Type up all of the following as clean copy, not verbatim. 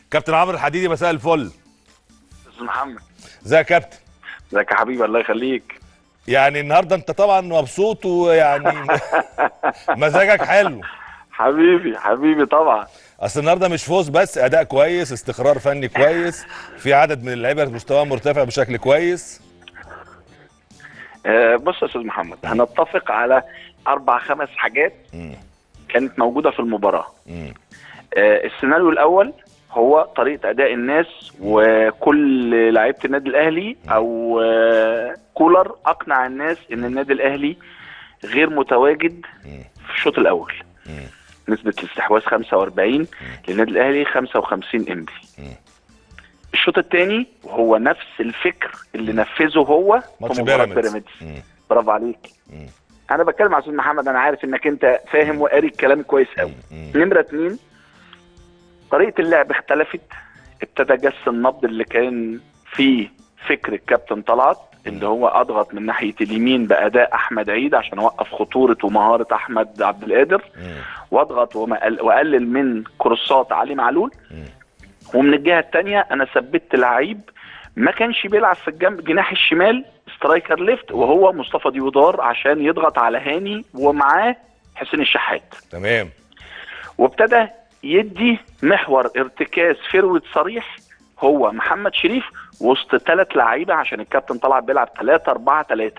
كابتن عمرو الحديدي، مساء الفل. استاذ محمد، ازيك يا كابتن؟ ازيك يا حبيبي؟ الله يخليك. يعني النهارده انت طبعا مبسوط ويعني مزاجك حلو. حبيبي طبعا. اصل النهارده مش فوز بس، اداء كويس، استقرار فني كويس، في عدد من اللعيبه مستواهم مرتفع بشكل كويس. بص يا استاذ محمد، هنتفق على 4-5 حاجات كانت موجوده في المباراه. السيناريو الاول هو طريقه اداء الناس، وكل لعيبه النادي الاهلي او كولر اقنع الناس ان النادي الاهلي غير متواجد في الشوط الاول. نسبه الاستحواذ 45 للنادي الاهلي، 55 انبي. الشوط الثاني وهو نفس الفكر اللي نفذه هو في مباراه بيراميدز. برافو عليك. انا بتكلم مع استاذ محمد، انا عارف انك انت فاهم وقاري الكلام كويس قوي. نمره 2، طريقه اللعب اختلفت، ابتدى جس النبض اللي كان فيه فكر الكابتن طلعت، اللي هو اضغط من ناحيه اليمين باداء احمد عيد عشان اوقف خطوره ومهاره احمد عبد القادر، واضغط واقلل من كروسات علي معلول. ومن الجهه الثانيه انا ثبت لعيب ما كانش بيلعب في الجنب جناح الشمال سترايكر ليفت، وهو مصطفى ديودار، عشان يضغط على هاني ومعاه حسين الشحات. تمام. وابتدى يدي محور ارتكاز فروت صريح هو محمد شريف وسط 3 لعيبه، عشان الكابتن طلع بيلعب 3-4-3.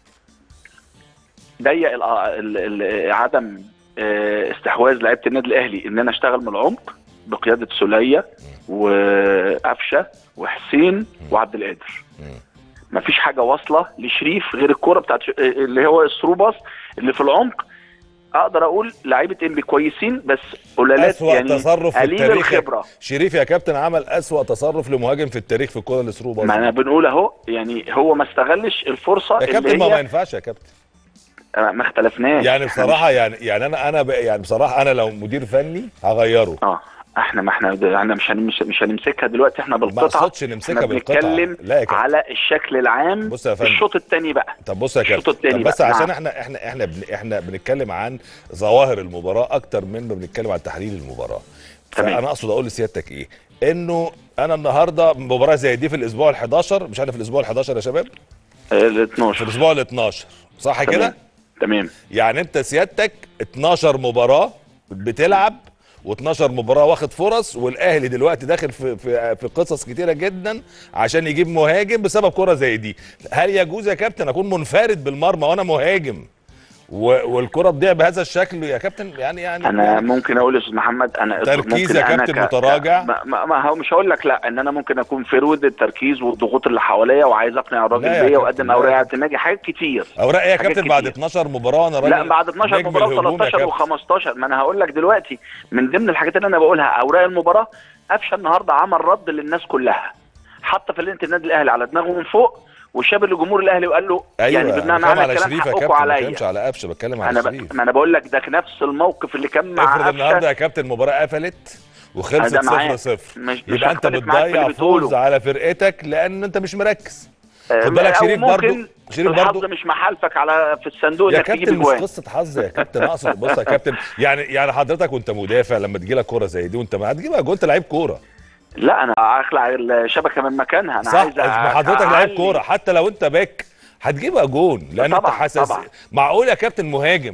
ضيق عدم استحواذ لعيبه النادي الاهلي ان انا اشتغل من العمق بقياده سوليه وقفشه وحسين وعبد القادر. مفيش حاجه واصله لشريف غير الكوره بتاعت اللي هو الثرو باص اللي في العمق. اقدر اقول لعيبه انبي كويسين بس قلالات، يعني تصرف قليل الخبره. شريف يا كابتن عمل اسوأ تصرف لمهاجم في التاريخ في الكوره الثرو باص. ما انا بنقول اهو، يعني هو ما استغلش الفرصه يا كابتن. اللي هي ما ينفعش يا كابتن. ما اختلفناش يعني بصراحه، يعني انا يعني بصراحه انا لو مدير فني هغيره. احنا احنا مش هنمسكها دلوقتي، احنا بالقطعه. ما اقصدش نمسكها بالقطعه، بنتكلم على الشكل العام. بص يا فندم، الشوط الثاني بقى. طب بص يا كابتن، طب بس عشان احنا بنتكلم عن ظواهر المباراه اكتر من ما بنتكلم عن تحليل المباراه. فانا اقصد اقول لسيادتك ايه، انه انا النهارده مباراه زي دي في الاسبوع ال11، مش عارف الاسبوع ال11 يا شباب؟ ال12. في الاسبوع ال12 صح كده؟ تمام. يعني انت سيادتك 12 مباراه بتلعب و12 مباراه واخد فرص، والاهلي دلوقتي داخل في قصص كتيره جدا عشان يجيب مهاجم بسبب كره زي دي. هل يجوز يا كابتن اكون منفرد بالمرمى وانا مهاجم والكره تضيع بهذا الشكل يا كابتن؟ يعني انا ممكن اقول يا استاذ محمد، انا تركيز يا كابتن متراجع. ما هو مش هقول لك لا، ان انا ممكن اكون فرود التركيز والضغوط اللي حواليا وعايز اقنع الراجل بيا واقدم اوراق اعتمادي، حاجات كتير. اوراق ايه يا كابتن بعد 12 مباراه وانا راجل؟ لا، بعد 12 مباراه و13 و15. ما انا هقول لك دلوقتي من ضمن الحاجات اللي انا بقولها اوراق المباراه. قفشه النهارده عمل رد للناس كلها، حط في النادي الاهلي على دماغه من فوق، وشاب لجمهور الاهلي وقال له أيوة، يعني بمعنى على الكلام حقكم عليا. ما بتكلمش على قفشه، بتكلم على شريف. ما انا بقول لك ده نفس الموقف اللي كان مع افرض النهارده يا كابتن المباراه قفلت وخلصت 0-0، يبقى انت بتضيع فوز على فرقتك لان انت مش مركز. خد بالك شريف برضه، الحظ مش محالفك على في الصندوق انك تجيب اجوان. يا كابتن مش قصه حظ يا كابتن، اقصد بص يا كابتن، يعني حضرتك وانت مدافع لما تجي لك كوره زي دي وانت ما هتجيبها جول، انت لعيب كوره. لا، انا اخلع الشبكه من مكانها، انا عايز حضرتك لعيب كوره، حتى لو انت باك هتجيبها جون، لان انت حاسس. معقول يا كابتن مهاجم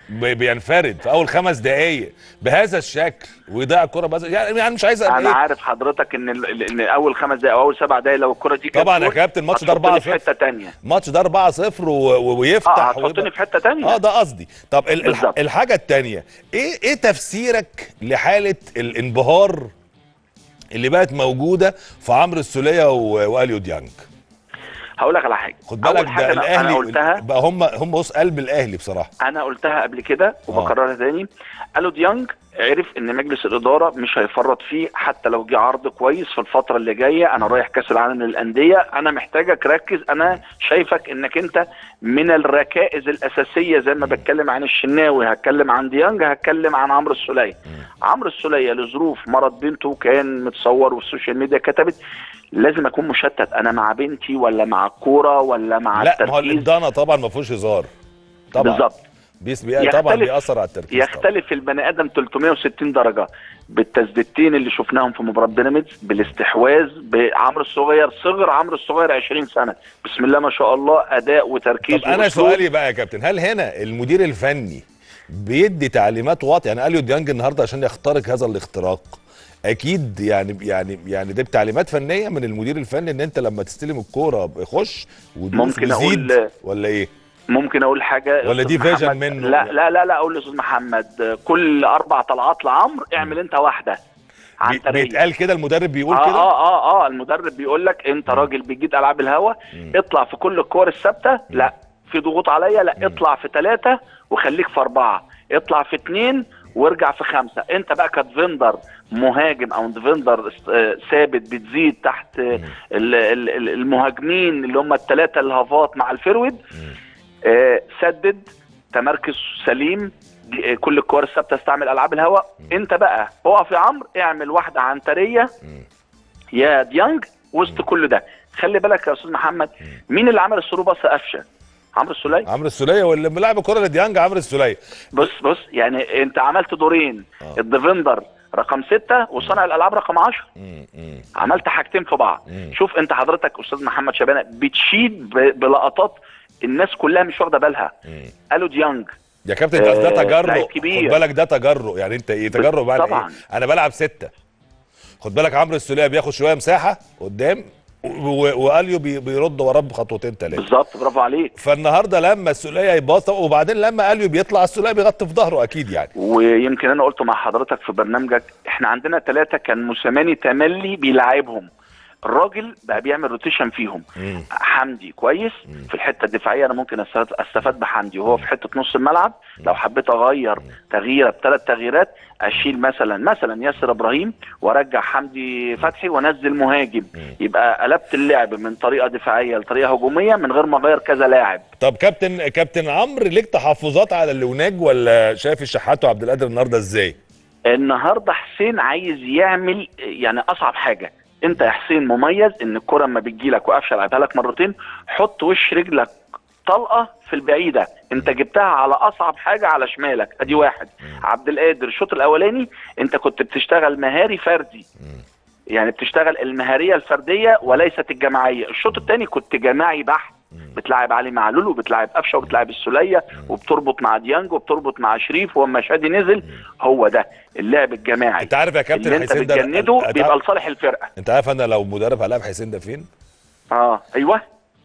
بينفرد في اول 5 دقائق بهذا الشكل ويضيع الكره بهذا؟ يعني مش عايز انا عارف حضرتك ان اول 5 دقائق او اول 7 دقائق لو الكره دي كانت طبعا يا كابتن الماتش ده 4-0 في حته ثانيه، الماتش ده 4-0 ويفتح هتحطني في حته ثانيه. ده قصدي. طب الحاجه الثانيه ايه تفسيرك لحاله الانبهار اللي بقت موجوده في عمرو السوليه واليو ديانج؟ هقول لك على حاجه. خد بالك ده الاهلي أنا قلتها بقى، هم بص قلب الاهلي بصراحه. انا قلتها قبل كده وبكررها تاني. اليو ديانج عرف ان مجلس الاداره مش هيفرط فيه، حتى لو جه عرض كويس في الفتره اللي جايه. انا رايح كاس العالم للانديه، انا محتاجك ركز، انا شايفك انك انت من الركائز الاساسيه، زي ما بتكلم عن الشناوي هتكلم عن ديانج، هتكلم عن عمرو السوليه. عمرو السوليه لظروف مرض بنته كان متصور والسوشيال ميديا كتبت لازم اكون مشتت، انا مع بنتي ولا مع الكوره ولا مع التركيز. لا، ما هو الإدانة طبعا ما فيهوش هزار طبعا. بالظبط. طبعا بيأثر على التركيز. يختلف البني ادم 360 درجه بالتسديدتين اللي شفناهم في مباراه بيراميدز، بالاستحواذ، بعمرو الصغير، صغر عمرو الصغير 20 سنه، بسم الله ما شاء الله، اداء وتركيز. طب انا سؤالي بقى يا كابتن، هل هنا المدير الفني بيدي تعليمات واضحه؟ يعني اليو ديانج النهارده عشان يخترق هذا الاختراق اكيد يعني دي بتعليمات فنيه من المدير الفني ان انت لما تستلم الكوره خش ودوس وزيد، ولا ايه؟ ممكن اقول حاجه ولا دي فيجن منه؟ لا اقول لاستاذ محمد، كل 4 طلعات لعمرو اعمل انت واحده عنتريه. بيتقال كده، المدرب بيقول كده؟ المدرب بيقول لك انت راجل بيجيد العاب الهوا، اطلع في كل الكور الثابته، لا في ضغوط عليا، لا اطلع في 3 وخليك في 4، اطلع في 2 وارجع في 5. انت بقى كديفندر مهاجم او ديفندر ثابت بتزيد تحت المهاجمين اللي هم ال3 الهافات مع الفيرود، سدد، تمركز سليم، كل الكور الثابته، استعمل العاب الهواء. انت بقى اقف يا عمرو، اعمل واحده عنتريه يا ديانج وسط كل ده. خلي بالك يا استاذ محمد، مين اللي عمل الثرو باص؟ قفشه، عمرو السوليه. عمرو السوليه، واللي بيلعب الكره لديانج عمرو السوليه. بص يعني انت عملت دورين، الديفندر رقم 6 وصانع الالعاب رقم 10. عملت حاجتين في بعض. شوف انت حضرتك استاذ محمد شبانه بتشيد بلقطات الناس كلها مش واخده بالها. قالوا ديانج يا كابتن، ده تجرؤ، خد كبير. بالك ده تجرؤ، يعني انت ايه تجرؤ بقى؟ طبعا ايه؟ انا بلعب 6، خد بالك عمرو السوليه بياخد شويه مساحه قدام واليو بيرد وراه بخطوتين 3. بالظبط، برافو عليك. فالنهارده لما السوليه يباص، وبعدين لما اليو بيطلع السوليه بيغطي في ظهره اكيد يعني. ويمكن انا قلت مع حضرتك في برنامجك، احنا عندنا 3 كان موسيماني تملي بيلاعبهم، الراجل بقى بيعمل روتيشن فيهم. حمدي كويس في الحته الدفاعيه، انا ممكن استفاد بحمدي وهو في حته نص الملعب. لو حبيت اغير تغييره ب3 تغييرات، اشيل مثلا ياسر ابراهيم وارجع حمدي فتحي وانزل مهاجم، يبقى قلبت اللعب من طريقه دفاعيه لطريقه هجوميه من غير ما اغير كذا لاعب. طب كابتن عمرو، ليك تحفظات على اللوناج ولا شايف الشحات وعبد القادر النهارده ازاي؟ النهارده حسين عايز يعمل يعني اصعب حاجه. انت يا حسين مميز ان الكره اما بتجيلك وقفشه لعبها لك مرتين، حط وش رجلك طلقه في البعيده، انت جبتها على اصعب حاجه على شمالك، ادي واحد. عبد القادر الشوط الاولاني انت كنت بتشتغل مهاري فردي، يعني بتشتغل المهاريه الفرديه وليست الجماعيه. الشوط الثاني كنت جماعي بحت، بتلعب علي معلول وبتلعب قفشه وبتلعب السوليه وبتربط مع ديانج وبتربط مع شريف، واما شادي نزل هو ده اللعب الجماعي. انت عارف يا كابتن اللي انت بتجنده بيبقى لصالح الفرقه. انت عارف انا لو مدرب هلاعب حسين ده فين؟ ايوه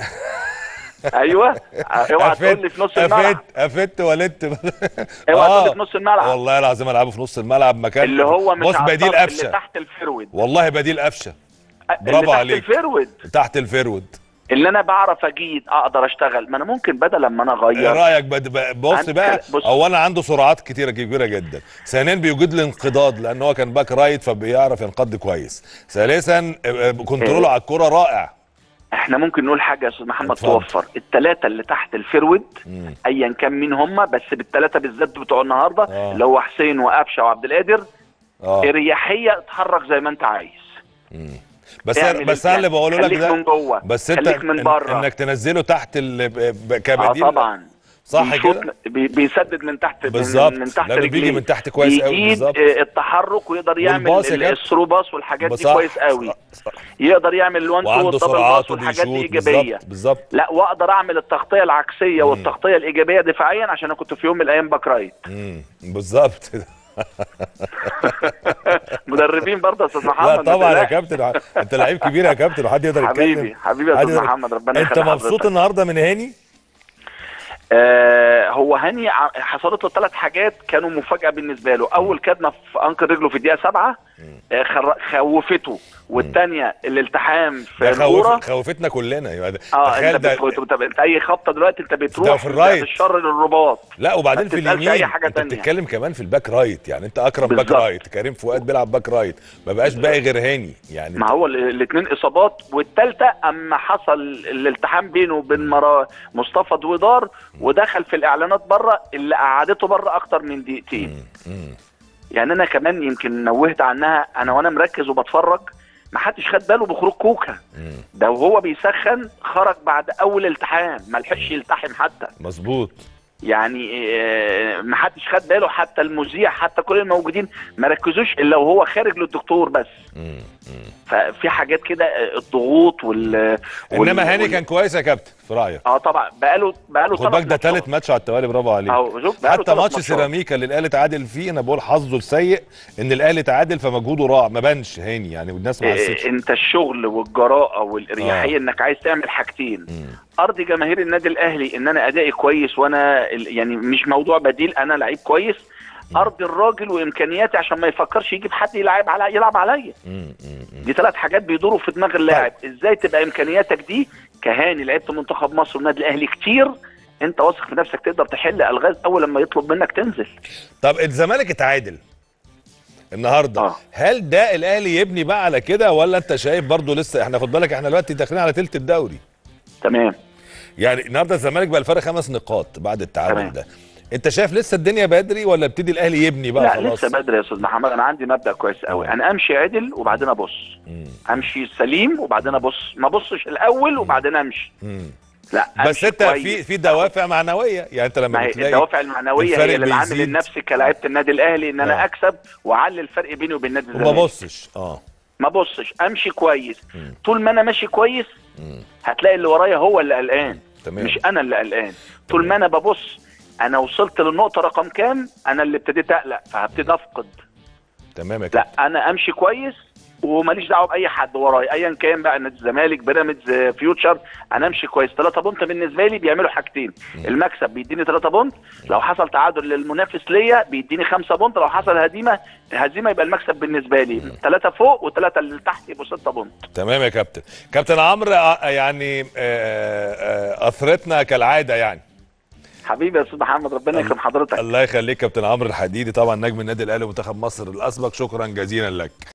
اوعى تقول لي في نص الملعب. افت ولدت اوعى تقول لي في نص الملعب. والله العظيم العبه في نص الملعب مكان اللي هو مش بديل قفشه، اللي تحت الفيرود. والله بديل قفشه، برافو عليك. تحت الفيرود اللي انا بعرف اجيد اقدر اشتغل. ما انا ممكن بدل لما انا اغير. ايه رايك؟ بص بقى، اولا عنده سرعات كبيره جدا، ثانيا بيوجد له انقضاض لان هو كان باك رايت فبيعرف ينقض كويس، ثالثا كنتروله على الكوره رائع. احنا ممكن نقول حاجه يا استاذ محمد توفر ال3 اللي تحت الفيرود ايا كان مين هم، بس بال3 بالذات بتوع النهارده اللي هو حسين وقفشه وعبد القادر، اريحيه اتحرك زي ما انت عايز. بس انا اللي بقوله لك ده، من جوه، بس انت من بره، انك تنزله تحت كبديل. طبعا صح كده، بيسدد من تحت، من تحت رجليه، بيجي من تحت كويس قوي، بالظبط التحرك، ويقدر يعمل الثرو باص والحاجات دي كويس قوي. يقدر يعمل الوان تو والدبل باص والحاجات دي ايجابيه. بالظبط. لا، واقدر اعمل التغطيه العكسيه والتغطيه الايجابيه دفاعيا، عشان انا كنت في يوم من الايام باك رايت. بالظبط. مدربين برضه يا استاذ محمد. لا طبعا يا كابتن، انت لعيب كبير يا كابتن وحد يقدر يتكلم. حبيبي يا استاذ محمد، ربنا يخليك. انت مبسوط النهارده من هاني؟ هو هاني حصلت له 3 حاجات كانوا مفاجاه بالنسبه له. اول كدمه في انكل رجله في الدقيقه 7 خوفته، والثانيه الالتحام في الكوره خوفتنا كلنا. يبقى انت اي خبطه دلوقتي انت بتروح في الشر للرباط. لا، وبعدين في اليمين انت بتتكلم كمان في الباك رايت، يعني انت اكرم باك رايت، كريم فؤاد بيلعب باك رايت، ما بقاش باقي غير هاني يعني. ما هو الاثنين اصابات، والثالثه اما حصل الالتحام بينه وبين مصطفى دويدار ودخل في الاعلانات بره اللي قعدته بره اكتر من دقيقتين. يعني انا كمان يمكن نوهت عنها، انا وانا مركز وبتفرج ما حدش خد باله بخروج كوكا ده، وهو بيسخن خرج بعد اول التحام، ما لحقش يلتحم حتى. مظبوط. يعني ما حدش خد باله، حتى المذيع حتى كل الموجودين ما ركزوش الا وهو خارج للدكتور بس. ففي حاجات كده الضغوط انما هاني كان كويس يا كابتن في رايك؟ طبعا بقاله خد بالك ده ثالث ماتش على التوالي، برافو عليك. حتى ماتش سيراميكا اللي الاهلي تعادل فيه انا بقول حظه السيء ان الاهلي تعادل فمجهوده راح، ما بانش هاني يعني، والناس ما حسيتش. انت الشغل والجراءه والاريحيه انك عايز تعمل حاجتين. ارضي جماهير النادي الاهلي ان انا ادائي كويس، وانا يعني مش موضوع بديل، انا لعيب كويس. ارضي الراجل وامكانياتي عشان ما يفكرش يجيب حد يلعب عليا. دي 3 حاجات بيدوروا في دماغ اللاعب. ازاي تبقى امكانياتك دي كهاني لعبت منتخب مصر والنادي الاهلي كتير، انت واثق في نفسك تقدر تحل الغاز اول لما يطلب منك تنزل. طب الزمالك اتعادل النهارده، هل ده الاهلي يبني بقى على كده، ولا انت شايف برضو لسه احنا خد بالك احنا دلوقتي داخلين على ثلث الدوري؟ تمام. يعني النهارده الزمالك بقى الفرق 5 نقاط بعد التعادل ده. انت شايف لسه الدنيا بدري ولا ابتدي الاهلي يبني بقى؟ لا خلاص لسه بدري يا استاذ محمد. انا عندي مبدأ كويس قوي، انا امشي عدل وبعدين ابص. امشي سليم وبعدين ابص، ما ابصش الاول وبعدين امشي. لا بس انت في دوافع معنويه، يعني انت لما بتلاقي الدوافع المعنويه هي اللي عامل النفسي كلاعيبه النادي الاهلي ان انا اكسب واعلي الفرق بيني وبين نادي الزمالك. وما ابصش ما ابصش، امشي كويس. طول ما انا ماشي كويس هتلاقي اللي ورايا هو اللي قلقان، مش انا اللي قلقان. طول ما انا ببص انا وصلت للنقطه رقم كام، انا اللي ابتديت اقلق فهبتدي افقد. تمام يا كابتن. لا انا امشي كويس وماليش دعوه باي حد ورايا ايا كان بقى، نادي الزمالك، بيراميدز، فيوتشر. انا امشي كويس. 3 بونت بالنسبه لي بيعملوا حاجتين. المكسب بيديني 3 بونت، لو حصل تعادل للمنافس ليا بيديني 5 بونت، لو حصل هزيمه يبقى المكسب بالنسبه لي 3 فوق و3 اللي تحت يبقوا 6 بونت. تمام يا كابتن. كابتن عمرو يعني اثرتنا كالعاده يعني. حبيبي يا استاذ محمد، ربنا يكرم حضرتك. الله يخليك. كابتن عمرو الحديدي طبعا نجم النادي الاهلي ومنتخب مصر الاسبق، شكرا جزيلا لك.